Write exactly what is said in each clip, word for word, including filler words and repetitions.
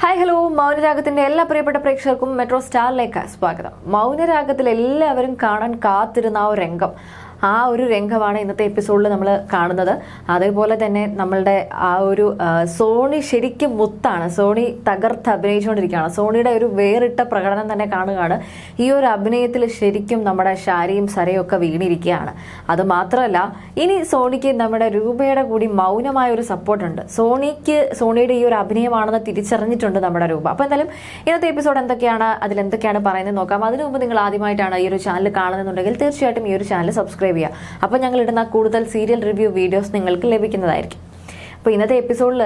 Hi hello മൗനരാഗത്തിന്റെ എല്ലാ പ്രിയപ്പെട്ട പ്രേക്ഷകർക്കും മെട്രോ സ്റ്റാറിലേക്ക് സ്വാഗതം. മൗനരാഗത്തിൽ എല്ലാവരും കാണാൻ കാത്തിരുന്ന ആ ഒരു രംഗം, ആ ഒരു രംഗമാണ് ഇന്നത്തെ എപ്പിസോഡിൽ നമ്മൾ കാണുന്നത്. അതേപോലെ തന്നെ നമ്മളുടെ ആ ഒരു സോണി ശരിക്കും മുത്താണ്. സോണി തകർത്ത് അഭിനയിച്ചുകൊണ്ടിരിക്കുകയാണ്. സോണിയുടെ ഒരു വേറിട്ട പ്രകടനം തന്നെ കാണുകയാണ്. ഈ ഒരു അഭിനയത്തിൽ ശരിക്കും നമ്മുടെ ഷാരിയും സരയും ഒക്കെ വീണിരിക്കുകയാണ്. അത് മാത്രമല്ല, ഇനി സോണിക്ക് നമ്മുടെ രൂപയുടെ കൂടി മൗനമായ ഒരു സപ്പോർട്ടുണ്ട്. സോണിക്ക് സോണിയുടെ ഈ ഒരു അഭിനയമാണെന്ന് തിരിച്ചറിഞ്ഞിട്ടുണ്ട് നമ്മുടെ രൂപ. അപ്പോൾ എന്തായാലും ഇന്നത്തെ എപ്പിസോഡ് എന്തൊക്കെയാണ്, അതിലെന്തൊക്കെയാണ് പറയുന്നത് നോക്കാം. അതിനു മുമ്പ് നിങ്ങൾ ആദ്യമായിട്ടാണ് ഈ ഒരു ചാനൽ കാണുന്നുണ്ടെങ്കിൽ തീർച്ചയായിട്ടും ഈ ഒരു ചാനൽ സബ്സ്ക്രൈബ് ചെയ്യുക. അപ്പോൾ ഞങ്ങൾ ഇടുന്ന കൂടുതൽ സീരിയൽ റിവ്യൂ വീഡിയോസ് നിങ്ങൾക്ക് ലഭിക്കുന്നതായിരിക്കും. അപ്പോൾ ഇന്നത്തെ എപ്പിസോഡിൽ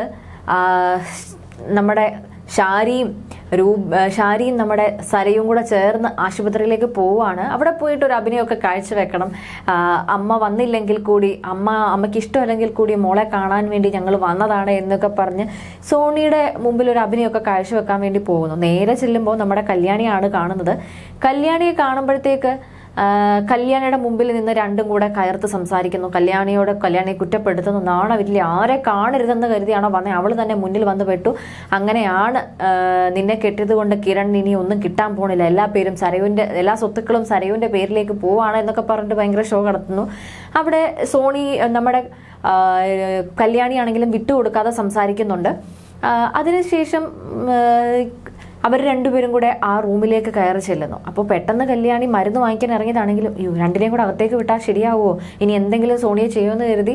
നമ്മുടെ ഷാരിയും രൂപ ഷാരിയും നമ്മുടെ സരയും കൂടെ ചേർന്ന് ആശുപത്രിയിലേക്ക് പോവുകയാണ്. അവിടെ പോയിട്ട് ഒരു അഭിനയമൊക്കെ കാഴ്ചവെക്കണം. അമ്മ വന്നില്ലെങ്കിൽ കൂടി, അമ്മ അമ്മയ്ക്ക് ഇഷ്ടമല്ലെങ്കിൽ കൂടി മോളെ കാണാൻ വേണ്ടി ഞങ്ങൾ വന്നതാണ് എന്നൊക്കെ പറഞ്ഞ് സോണിയുടെ മുമ്പിൽ ഒരു അഭിനയമൊക്കെ കാഴ്ചവെക്കാൻ വേണ്ടി പോകുന്നു. നേരെ ചെല്ലുമ്പോൾ നമ്മുടെ കല്യാണിയാണ് കാണുന്നത്. കല്യാണിയെ കാണുമ്പോഴത്തേക്ക് കല്യാണിയുടെ മുമ്പിൽ നിന്ന് രണ്ടും കൂടെ കയർത്ത് സംസാരിക്കുന്നു. കല്യാണിയോട് കല്യാണിയെ കുറ്റപ്പെടുത്തുന്നു. നാണമില്ല, ആരെ കാണരുതെന്ന് കരുതിയാണോ വന്നേ, അവൾ തന്നെ മുന്നിൽ വന്ന് പെട്ടു. അങ്ങനെയാണ് നിന്നെ കെട്ടിയത് കൊണ്ട് കിരൺ ഇനി ഒന്നും കിട്ടാൻ പോണില്ല, എല്ലാ പേരും സരയുവിൻ്റെ എല്ലാ സ്വത്തുക്കളും സരയുവിൻ്റെ പേരിലേക്ക് പോവാണ് എന്നൊക്കെ പറഞ്ഞിട്ട് ഭയങ്കര ഷോ നടത്തുന്നു. അവിടെ സോണി നമ്മുടെ കല്യാണിയാണെങ്കിലും വിട്ടുകൊടുക്കാതെ സംസാരിക്കുന്നുണ്ട്. അതിനുശേഷം അവർ രണ്ടുപേരും കൂടെ ആ റൂമിലേക്ക് കയറി ചെല്ലുന്നു. അപ്പോൾ പെട്ടെന്ന് കല്യാണി മരുന്ന് വാങ്ങിക്കാൻ ഇറങ്ങിയതാണെങ്കിലും അയ്യോ രണ്ടിനെയും കൂടെ അകത്തേക്ക് വിട്ടാൽ ശരിയാവുമോ, ഇനി എന്തെങ്കിലും സോണിയെ ചെയ്യുമെന്ന് കരുതി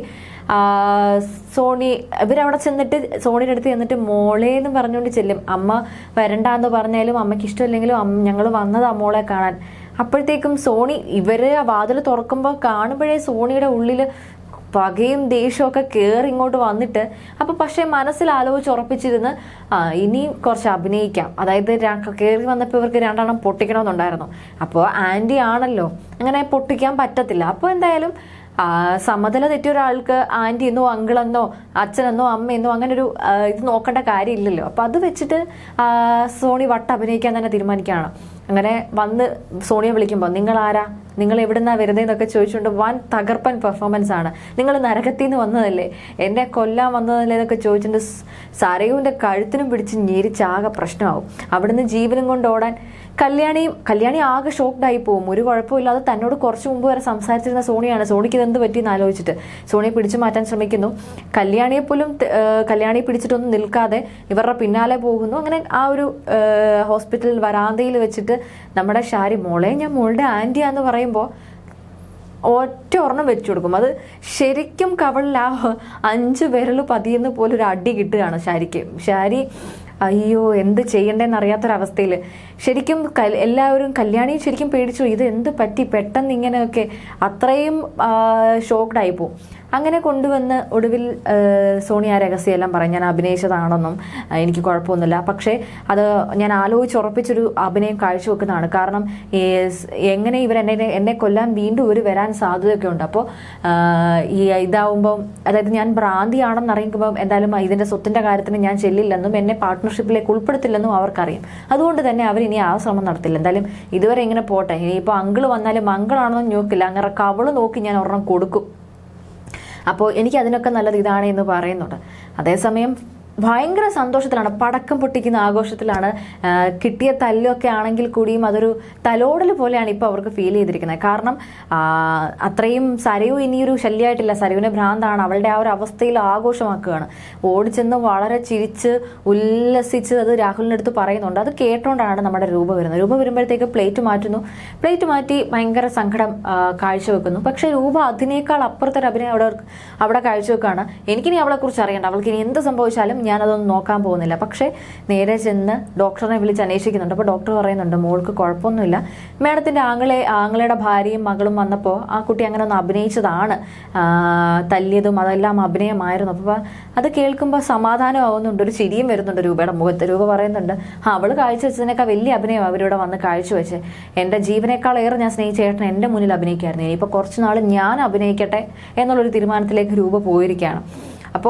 സോണി ഇവരവിടെ ചെന്നിട്ട് സോണിയുടെ അടുത്ത് ചെന്നിട്ട് മോളേന്ന് പറഞ്ഞുകൊണ്ട് ചെല്ലും. അമ്മ വരണ്ടെന്ന് പറഞ്ഞാലും അമ്മയ്ക്ക് ഇഷ്ടമില്ലെങ്കിലും ഞങ്ങൾ വന്നതാ മോളെ കാണാൻ. അപ്പോഴത്തേക്കും സോണി ഇവരെ ആ വാതിൽ തുറക്കുമ്പോൾ കാണുമ്പോഴേ സോണിയുടെ ഉള്ളിൽ പകയും ദേഷ്യവും ഒക്കെ കയറി ഇങ്ങോട്ട് വന്നിട്ട്, അപ്പൊ പക്ഷെ മനസ്സിൽ ആലോചിച്ച് ഉറപ്പിച്ചിരുന്ന് ആ ഇനി കുറച്ച് അഭിനയിക്കാം. അതായത് കയറി വന്നപ്പോൾ ഇവർക്ക് രണ്ടെണ്ണം പൊട്ടിക്കണമെന്നുണ്ടായിരുന്നു. അപ്പോൾ ആന്റി ആണല്ലോ, അങ്ങനെ പൊട്ടിക്കാൻ പറ്റത്തില്ല. അപ്പോൾ എന്തായാലും സമതല തെറ്റിയ ഒരാൾക്ക് ആന്റി എന്നോ അങ്കിളെന്നോ അച്ഛനെന്നോ അമ്മയെന്നോ അങ്ങനെ ഒരു ഇത് നോക്കേണ്ട കാര്യമില്ലല്ലോ. അപ്പൊ അത് വെച്ചിട്ട് സോണി വട്ട അഭിനയിക്കാൻ തന്നെ തീരുമാനിക്കുകയാണ്. അങ്ങനെ വന്ന് സോണിയെ വിളിക്കുമ്പോൾ നിങ്ങൾ ആരാ, നിങ്ങൾ എവിടുന്നാ വരുന്നതെന്നൊക്കെ ചോദിച്ചുകൊണ്ട് വൻ തകർപ്പൻ പെർഫോമൻസ് ആണ്. നിങ്ങൾ നരകത്തിൽ നിന്ന് വന്നതല്ലേ, എന്നെ കൊല്ലാൻ വന്നതല്ലേ എന്നൊക്കെ ചോദിച്ചിട്ട് സരയുവിൻ്റെ കഴുത്തിനും പിടിച്ച് ഞെരിച്ചാകെ പ്രശ്നമാവും. അവിടുന്ന് ജീവനും കൊണ്ട് ഓടാൻ കല്യാണിയും കല്യാണി ആകെ ഷോക്ക്ഡായി പോവും. ഒരു കുഴപ്പമില്ലാതെ തന്നോട് കുറച്ച് മുമ്പ് വരെ സംസാരിച്ചിരുന്ന സോണിയാണ്. സോണിക്ക് ഇതെന്ത് പറ്റിയെന്ന് ആലോചിച്ചിട്ട് സോണിയെ പിടിച്ചു മാറ്റാൻ ശ്രമിക്കുന്നു. കല്യാണിയെ പോലും കല്യാണിയെ പിടിച്ചിട്ടൊന്നും നിൽക്കാതെ ഇവരുടെ പിന്നാലെ പോകുന്നു. അങ്ങനെ ആ ഒരു ഹോസ്പിറ്റൽ വരാന്തയിൽ വെച്ചിട്ട് നമ്മുടെ ഷാരി മോളെ ഞാൻ മോളുടെ ആൻറ്റിയാന്ന് പറയുമ്പോൾ ഒറ്റ ഒരെണ്ണം വെച്ചു കൊടുക്കും. അത് ശരിക്കും കവളിൽ ആ അഞ്ച് വിരൽ പതിയെന്ന് പോലെ ഒരു അടി കിട്ടുകയാണ് ഷാരിക്ക്. ഷാരി അയ്യോ എന്ത് ചെയ്യണ്ടേന്ന് അറിയാത്തൊരവസ്ഥയിൽ ശരിക്കും എല്ലാവരും കല്യാണിയും ശരിക്കും പേടിച്ചു. ഇത് എന്ത് പറ്റി പെട്ടെന്ന് ഇങ്ങനെയൊക്കെ, അത്രയും ഷോക്ക്ഡായി പോവും. അങ്ങനെ കൊണ്ടുവന്ന് ഒടുവിൽ സോണി ആ രഹസ്യമെല്ലാം പറയും. ഞാൻ അഭിനയിച്ചതാണെന്നും എനിക്ക് കുഴപ്പമൊന്നുമില്ല, പക്ഷേ അത് ഞാൻ ആലോചിച്ച് ഉറപ്പിച്ചൊരു അഭിനയം കാഴ്ചവെക്കുന്നതാണ്. കാരണം എങ്ങനെ ഇവർ എന്നെ എന്നെ കൊല്ലാൻ വീണ്ടും ഒരു വരാൻ സാധ്യതയൊക്കെ ഉണ്ട്. അപ്പോൾ ഈ ഇതാവുമ്പം അതായത് ഞാൻ ഭ്രാന്തിയാണെന്ന് അറിയിക്കുമ്പം എന്തായാലും ഇതിൻ്റെ സ്വത്തിൻ്റെ കാര്യത്തിന് ഞാൻ ചെല്ലില്ലെന്നും എന്നെ പാർട്ട്ണർഷിപ്പിലേക്ക് ഉൾപ്പെടുത്തില്ലെന്നും അവർക്കറിയാം. അതുകൊണ്ട് തന്നെ അവർ ഇനി ആ ശ്രമം നടത്തില്ല. എന്തായാലും ഇതുവരെ ഇങ്ങനെ പോട്ടെ, ഇനിയിപ്പോൾ അങ്കിള് വന്നാലും അങ്കിളാണെന്നും നോക്കില്ല, അങ്ങനെ കവള് നോക്കി ഞാൻ ഒരെണ്ണം കൊടുക്കും. അപ്പോൾ എനിക്ക് അതിനൊക്കെ നല്ലത് ഇതാണ് എന്ന് പറയുന്നുണ്ട്. അതേസമയം ഭയങ്കര സന്തോഷത്തിലാണ്, പടക്കം പൊട്ടിക്കുന്ന ആഘോഷത്തിലാണ്. കിട്ടിയ തല്ലൊക്കെ ആണെങ്കിൽ കൂടിയും അതൊരു തലോടൽ പോലെയാണ് ഇപ്പോൾ അവർക്ക് ഫീൽ ചെയ്തിരിക്കുന്നത്. കാരണം അത്രയും സരയു ഇനിയൊരു ശല്യമായിട്ടില്ല, സരയുവിനെ ഭ്രാന്താണ്, അവളുടെ ആ ഒരു അവസ്ഥയിൽ ആഘോഷമാക്കുകയാണ്. ഓടിച്ചെന്ന് വളരെ ചിരിച്ച് ഉല്ലസിച്ച് അത് രാഹുലിൻ്റെ അടുത്ത് പറയുന്നുണ്ട്. അത് കേട്ടോണ്ടാണ് നമ്മുടെ രൂപ വരുന്നത്. രൂപ വരുമ്പോഴത്തേക്ക് പ്ലേറ്റ് മാറ്റുന്നു. പ്ലേറ്റ് മാറ്റി ഭയങ്കര സങ്കടം കാഴ്ചവെക്കുന്നു. പക്ഷേ രൂപ അതിനേക്കാൾ അപ്പുറത്തൊരു അഭിനയം അവിടെ അവിടെ കാഴ്ചവെക്കുകയാണ്. എനിക്കിനി അവളെക്കുറിച്ച് അറിയണ്ട, അവൾക്ക് ഇനി എന്ത് സംഭവിച്ചാലും ഞാനതൊന്നും നോക്കാൻ പോകുന്നില്ല. പക്ഷേ നേരെ ചെന്ന് ഡോക്ടറിനെ വിളിച്ച് അന്വേഷിക്കുന്നുണ്ട്. അപ്പോൾ ഡോക്ടർ പറയുന്നുണ്ട് മോൾക്ക് കുഴപ്പമൊന്നുമില്ല, മാഡത്തിൻ്റെ ആങ്ങളെ ആങ്ങളയുടെ ഭാര്യയും മകളും വന്നപ്പോൾ ആ കുട്ടി അങ്ങനെ ഒന്ന് അഭിനയിച്ചതാണ്, തല്ലിയതും അതെല്ലാം അഭിനയമായിരുന്നു. അപ്പോൾ അത് കേൾക്കുമ്പോൾ സമാധാനമാകുന്നുണ്ട്, ഒരു ചിരിയും വരുന്നുണ്ട് രൂപയുടെ മുഖത്ത്. രൂപ പറയുന്നുണ്ട് അവൾ കാഴ്ച വെച്ചതിനേക്കാൾ വലിയ അഭിനയം അവരിവിടെ വന്ന് കാഴ്ചവെച്ച്, എൻ്റെ ജീവനേക്കാളേറെ ഞാൻ സ്നേഹിച്ച ചേട്ടൻ എൻ്റെ മുന്നിൽ അഭിനയിക്കായിരുന്നു, ഇനിയിപ്പോൾ കുറച്ച് നാൾ ഞാൻ അഭിനയിക്കട്ടെ എന്നുള്ളൊരു തീരുമാനത്തിലേക്ക് രൂപ പോയിരിക്കുകയാണ്. അപ്പോൾ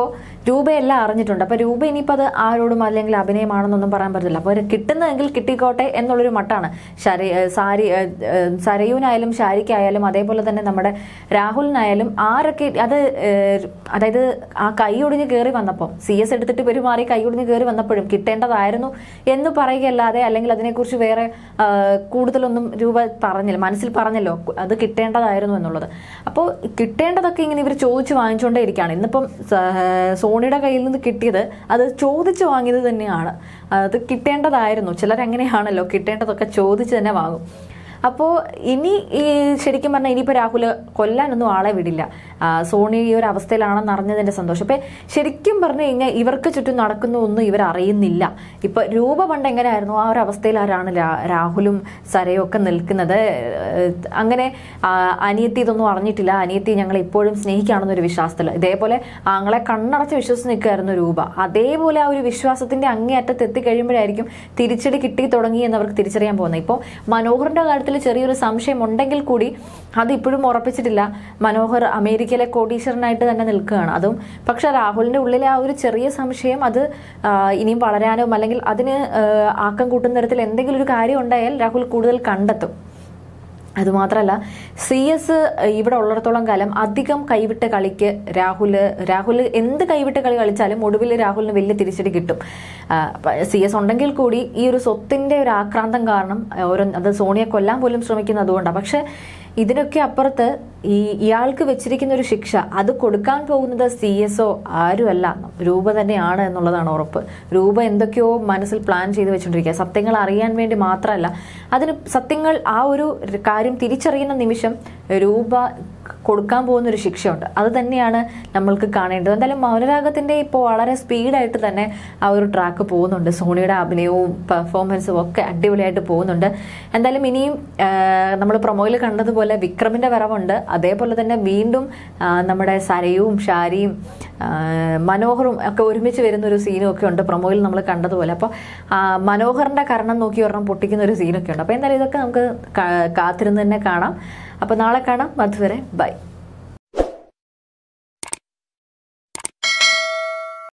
രൂപയെല്ലാം അറിഞ്ഞിട്ടുണ്ട്. അപ്പോൾ രൂപ ഇനിയിപ്പോൾ അത് ആരോടും അല്ലെങ്കിൽ അഭിനയമാണെന്നൊന്നും പറയാൻ പറ്റില്ല. അപ്പോൾ കിട്ടുന്നതെങ്കിൽ കിട്ടിക്കോട്ടെ എന്നുള്ളൊരു മട്ടാണ്. ശരി സാരി സരയൂനായാലും ശാരിക്കായാലും അതേപോലെ തന്നെ നമ്മുടെ രാഹുലിനായാലും ആരൊക്കെ അത് അതായത് ആ കൈ ഒടിഞ്ഞ് കയറി വന്നപ്പോൾ സി എസ് എടുത്തിട്ട് പെരുമാറി കൈ ഒടിഞ്ഞ് കയറി വന്നപ്പോഴും കിട്ടേണ്ടതായിരുന്നു എന്ന് പറയുകയല്ലാതെ അല്ലെങ്കിൽ അതിനെക്കുറിച്ച് വേറെ കൂടുതലൊന്നും രൂപ പറഞ്ഞില്ല. മനസ്സിൽ പറഞ്ഞല്ലോ അത് കിട്ടേണ്ടതായിരുന്നു എന്നുള്ളത്. അപ്പോൾ കിട്ടേണ്ടതൊക്കെ ഇങ്ങനെ ഇവർ ചോദിച്ച് വാങ്ങിച്ചുകൊണ്ടേ ഇരിക്കുകയാണ്. ഇന്നിപ്പം സോണിയുടെ കയ്യിൽ നിന്ന് കിട്ടിയത് അത് ചോദിച്ചു വാങ്ങിയത് തന്നെയാണ്. അത് കിട്ടേണ്ടതായിരുന്നു. ചിലരങ്ങനെയാണല്ലോ, കിട്ടേണ്ടതൊക്കെ ചോദിച്ച് തന്നെ വാങ്ങും. അപ്പോൾ ഇനി ഈ ശരിക്കും പറഞ്ഞാൽ ഇനിയിപ്പോൾ രാഹുൽ കൊല്ലാനൊന്നും ആളെ വിടില്ല. സോണി ഈ ഒരു അവസ്ഥയിലാണെന്ന് അറിഞ്ഞതിൻ്റെ സന്തോഷം. അപ്പം ശരിക്കും പറഞ്ഞു കഴിഞ്ഞാൽ ഇവർക്ക് ചുറ്റും നടക്കുന്ന ഒന്നും ഇവർ അറിയുന്നില്ല. ഇപ്പം രൂപ പണ്ട് എങ്ങനെയായിരുന്നു ആ ഒരു അവസ്ഥയിലാരാണ് രാഹുലും സരയും ഒക്കെ നിൽക്കുന്നത്. അങ്ങനെ അനിയത്തി ഇതൊന്നും അറിഞ്ഞിട്ടില്ല, അനിയത്തി ഞങ്ങൾ ഇപ്പോഴും സ്നേഹിക്കുകയാണെന്നൊരു വിശ്വാസത്തിൽ ഇതേപോലെ ആങ്ങളെ കണ്ണടച്ച് വിശ്വസിച്ച് നിൽക്കുകയായിരുന്നു രൂപ. അതേപോലെ ആ ഒരു വിശ്വാസത്തിൻ്റെ അങ്ങേയറ്റത്ത് എത്തിക്കഴിയുമ്പോഴായിരിക്കും തിരിച്ചടി കിട്ടി തുടങ്ങി എന്നവർക്ക് തിരിച്ചറിയാൻ പോകുന്നത്. ഇപ്പോൾ മനോഹറിൻ്റെ കാര്യത്തിൽ ചെറിയൊരു സംശയം ഉണ്ടെങ്കിൽ കൂടി അത് ഇപ്പോഴും ഉറപ്പിച്ചിട്ടില്ല. മനോഹർ അമേരിക്കയിലെ കോടീശ്വരനായിട്ട് തന്നെ നിൽക്കുകയാണ്. അതും പക്ഷെ രാഹുലിന്റെ ഉള്ളിലെ ആ ഒരു ചെറിയ സംശയം അത് ഇനിയും വളരാനോ അല്ലെങ്കിൽ അതിന് ആക്കം കൂട്ടുന്ന തരത്തിൽ എന്തെങ്കിലും ഒരു കാര്യം ഉണ്ടായാൽ രാഹുൽ കൂടുതൽ കണ്ടെത്തും. അതുമാത്രമല്ല സി എസ് ഇവിടെ ഉള്ളിടത്തോളം കാലം അധികം കൈവിട്ട കളിക്ക് രാഹുൽ രാഹുൽ എന്ത് കൈവിട്ട കളി കളിച്ചാലും ഒടുവിൽ രാഹുലിന് വലിയ തിരിച്ചടി കിട്ടും. സി എസ് ഉണ്ടെങ്കിൽ കൂടി ഈ ഒരു സ്വത്തിന്റെ ഒരു ആക്രാന്തം കാരണം ഓരോ അത് സോണിയെ കൊല്ലാൻ പോലും ശ്രമിക്കുന്നത് അതുകൊണ്ടാണ്. പക്ഷെ ഇതിനൊക്കെ അപ്പുറത്ത് ഈ ഇയാൾക്ക് വെച്ചിരിക്കുന്ന ഒരു ശിക്ഷ അത് കൊടുക്കാൻ പോകുന്നത് സി എസോ ആരുമല്ല, രൂപ തന്നെയാണ് എന്നുള്ളതാണ് ഉറപ്പ്. രൂപ എന്തൊക്കെയോ മനസ്സിൽ പ്ലാൻ ചെയ്ത് വെച്ചുകൊണ്ടിരിക്കുക. സത്യങ്ങൾ അറിയാൻ വേണ്ടി മാത്രമല്ല, അതിന് സത്യങ്ങൾ ആ ഒരു കാര്യം തിരിച്ചറിയുന്ന നിമിഷം രൂപ കൊടുക്കാൻ പോകുന്ന ഒരു ശിക്ഷയുണ്ട്. അത് തന്നെയാണ് നമ്മൾക്ക് കാണേണ്ടത്. എന്തായാലും മൗനരാഗത്തിന്റെ ഇപ്പോൾ വളരെ സ്പീഡായിട്ട് തന്നെ ആ ഒരു ട്രാക്ക് പോകുന്നുണ്ട്. സോണിയുടെ അഭിനയവും പെർഫോമൻസും ഒക്കെ അടിപൊളിയായിട്ട് പോകുന്നുണ്ട്. എന്തായാലും ഇനിയും നമ്മൾ പ്രൊമോയിൽ കണ്ടതുപോലെ വിക്രമിന്റെ വരവുണ്ട്. അതേപോലെ തന്നെ വീണ്ടും നമ്മുടെ സരയും ഷാരിയും മനോഹറും ഒക്കെ ഒരുമിച്ച് വരുന്ന ഒരു സീനും ഒക്കെ ഉണ്ട് പ്രൊമോയിൽ നമ്മൾ കണ്ടതുപോലെ. അപ്പോൾ മനോഹറിന്റെ കരണം നോക്കി ഒരെണ്ണം പൊട്ടിക്കുന്ന ഒരു സീനൊക്കെ ഉണ്ട്. അപ്പോൾ എന്തായാലും ഇതൊക്കെ നമുക്ക് കാത്തിരുന്ന് തന്നെ കാണാം. അപ്പോൾ നാളെ കാണാം. അതുവരെ ബൈ.